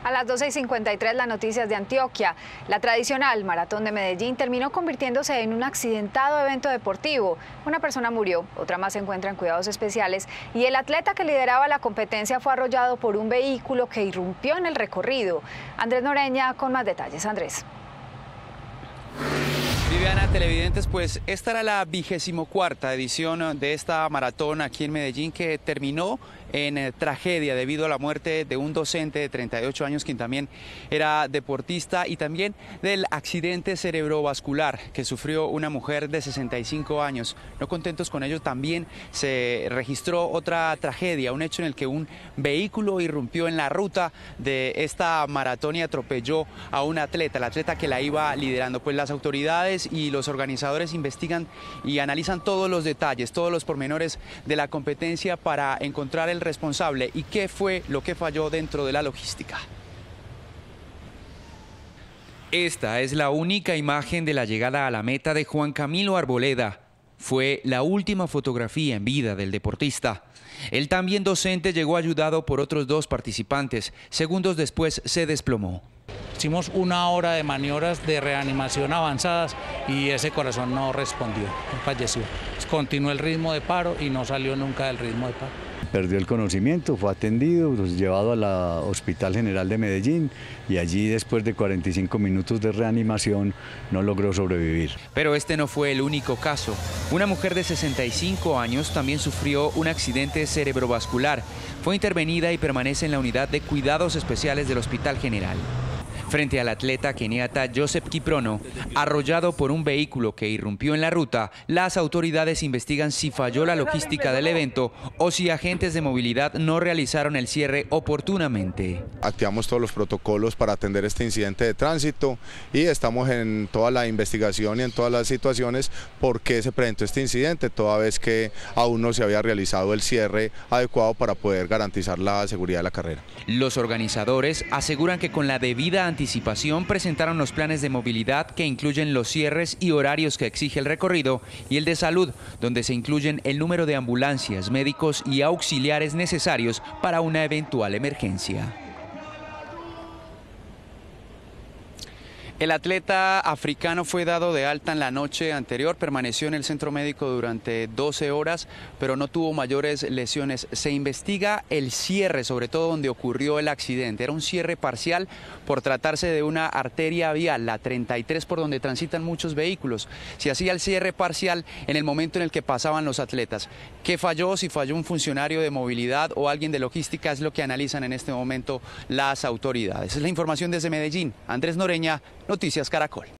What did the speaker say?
A las 12:53 las noticias de Antioquia. La tradicional Maratón de Medellín terminó convirtiéndose en un accidentado evento deportivo. Una persona murió, otra más se encuentra en cuidados especiales y el atleta que lideraba la competencia fue arrollado por un vehículo que irrumpió en el recorrido. Andrés Noreña con más detalles. Andrés. Viviana, televidentes, pues esta era la 24ª edición de esta maratón aquí en Medellín, que terminó en tragedia debido a la muerte de un docente de 38 años quien también era deportista, y también del accidente cerebrovascular que sufrió una mujer de 65 años. No contentos con ello, también se registró otra tragedia, un hecho en el que un vehículo irrumpió en la ruta de esta maratón y atropelló a un atleta, el atleta que la iba liderando. Pues las autoridades y los organizadores investigan y analizan todos los detalles, todos los pormenores de la competencia para encontrar el responsable y qué fue lo que falló dentro de la logística. Esta es la única imagen de la llegada a la meta de Juan Camilo Arboleda. Fue la última fotografía en vida del deportista. El también docente llegó ayudado por otros dos participantes. Segundos después se desplomó. Hicimos 1 hora de maniobras de reanimación avanzadas y ese corazón no respondió, falleció. Continuó el ritmo de paro y no salió nunca del ritmo de paro. Perdió el conocimiento, fue atendido, llevado al Hospital General de Medellín y allí, después de 45 minutos de reanimación, no logró sobrevivir. Pero este no fue el único caso. Una mujer de 65 años también sufrió un accidente cerebrovascular. Fue intervenida y permanece en la unidad de cuidados especiales del Hospital General. Frente al atleta keniata Joseph Kiprono, arrollado por un vehículo que irrumpió en la ruta, las autoridades investigan si falló la logística del evento o si agentes de movilidad no realizaron el cierre oportunamente. Activamos todos los protocolos para atender este incidente de tránsito y estamos en toda la investigación y en todas las situaciones por qué se presentó este incidente, toda vez que aún no se había realizado el cierre adecuado para poder garantizar la seguridad de la carrera. Los organizadores aseguran que con la debida anticipación presentaron los planes de movilidad que incluyen los cierres y horarios que exige el recorrido, y el de salud, donde se incluyen el número de ambulancias, médicos y auxiliares necesarios para una eventual emergencia. El atleta africano fue dado de alta en la noche anterior, permaneció en el centro médico durante 12 horas, pero no tuvo mayores lesiones. Se investiga el cierre, sobre todo donde ocurrió el accidente. Era un cierre parcial por tratarse de una arteria vial, la 33, por donde transitan muchos vehículos. Se hacía el cierre parcial en el momento en el que pasaban los atletas. ¿Qué falló? Si falló un funcionario de movilidad o alguien de logística, es lo que analizan en este momento las autoridades. Es la información desde Medellín. Andrés Noreña, Noticias Caracol.